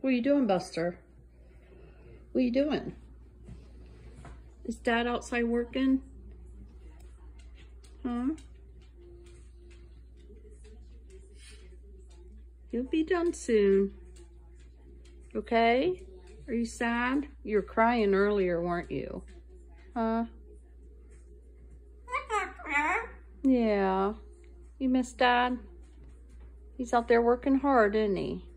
What are you doing, Buster? What are you doing? Is Dad outside working? Huh? He'll be done soon. Okay? Are you sad? You were crying earlier, weren't you? Huh? Yeah. You miss Dad? He's out there working hard, isn't he?